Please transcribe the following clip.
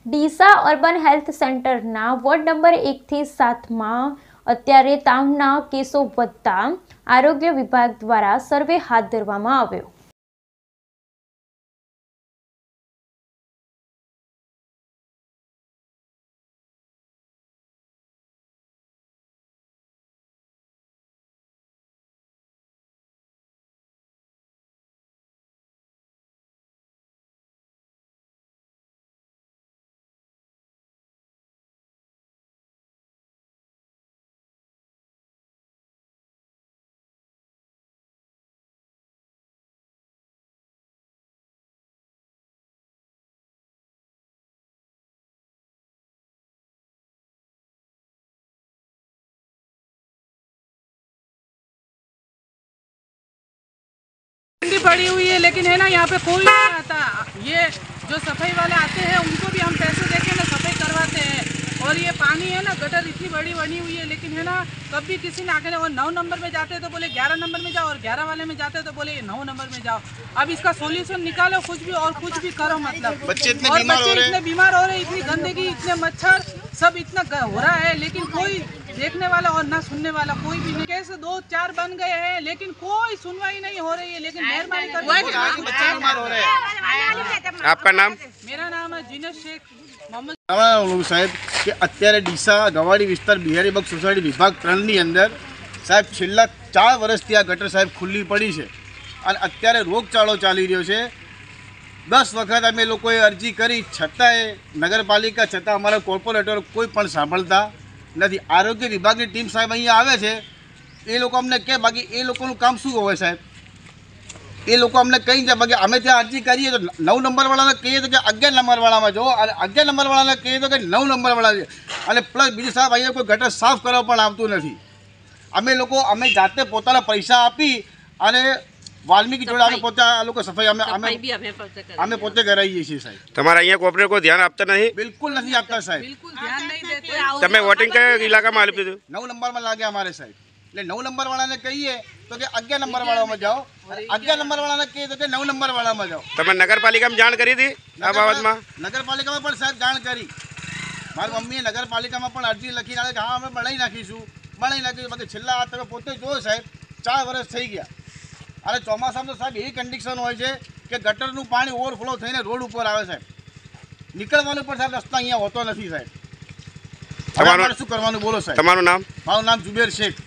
Deesa urban health સેન્ટરના ward number 1 થી 7માં અત્યારે તાવના કેસો વધતા આરોગ્ય વિભાગ દ્વારા સર્વે હાથ ધરવામાં આવ્યો। पड़ी हुई है, लेकिन है ना यहाँ पे कोई नहीं आता। ये जो सफाई वाले आते हैं उनको भी हम पैसे देके ना सफाई करवाते हैं। और ये पानी है ना, गटर इतनी बड़ी बनी हुई है, लेकिन है ना कभी किसी ने आके और 9 नंबर में जाते तो बोले 11 नंबर में जाओ, और 11 वाले में जाते तो बोले 9 नंबर में जाओ। अब इसका सोल्यूशन निकालो कुछ भी, और कुछ भी करो। मतलब बच्चे इतने बीमार हो रहे, इतनी गंदगी, इतने मच्छर, सब इतना हो रहा है, लेकिन कोई देखने वाला और ना सुनने वाला कोई भी नहीं। केस 2-4 बन गए हैं, लेकिन कोई सुनवाई नहीं हो रही है। लेकिन मेहरबानी करके बच्चे बीमार हो रहे हैं। आपका नाम? मेरा नाम है जीनत शेख मोहम्मद साहेब कि अत्यारे डीसा गवाड़ी विस्तार बिहारीबाग सोसायटी विभाग 3 अंदर साहेब छेल्ला 4 वर्षथी आ गटर साहेब खुल्ली पड़ी है और अत्यारे रोगचाळो चाली रह्यो छे। 10 वखत अमे लोकोए अरजी करी छतांय नगरपालिका छतां अमारा कोर्पोरेटर कोई पण सांभळता नहीं। आरोग्य विभाग की टीम साहेब अहीं आवे छे, ए लोको अमने कहे, बाकी ए लोकोनुं काम शुं होवे साहेब? ए लोको अमने कही जाए, बाकी अमे त्यां अरजी करीए तो 9 नंबर वाला कहीए तो कि 11 नंबर वाला में जाओ, और 11 नंबर वाला कहीए तो कि 9 नंबर वाला। अने प्लस बीजू साहेब अहीं कोई गटर साफ करवा पण आवतुं नथी। अमे जाते पोताना पैसा आपी अने वाल्मीकि जोड़े अमे पोते आ लोको सफाई अमे पोते करावीए छीए साहेब। तमारा अहींया कोऑपरेटर को ध्यान आपता नहीं? बिल्कुल नहीं आपता साहेब, बिल्कुल ध्यान नहीं देते। तमे वोटिंग कया इलाकामां आप्युं हतुं? 9 नंबर में लागे अमारे साहेब। એટલે 9 नंबर वाला ने कहीए तो कि 11 नंबर वाला में जाओ, 11 नंबर वाला ने कहीए तो कि 9 नंबर वाला में जाओ। तमे नगरपालिका में जाण करी थी आ बाबत में? नगरपालिका में पण साहेब जाण करी। मारी मम्मीए नगरपालिका में पण अरजी लखी नाखी कि हाँ अमे बनाई नाखीशुं, बाकी छेल्ला आ तमे पोते जोयो साहेब 4 वर्ष थई गया। अरे ચોમાસામાં तो साहेब एवी कंडीशन होय छे कि गटरनुं पाणी ओवरफ्लो थईने रोड उपर आवे साहेब। निकळवानो पण साहेब रस्ता अहींया होतो नथी साहेब। તમારું શું કરવાનું બોલો સાહેબ? તમારું નામ? મારું નામ જુબેર શેખ।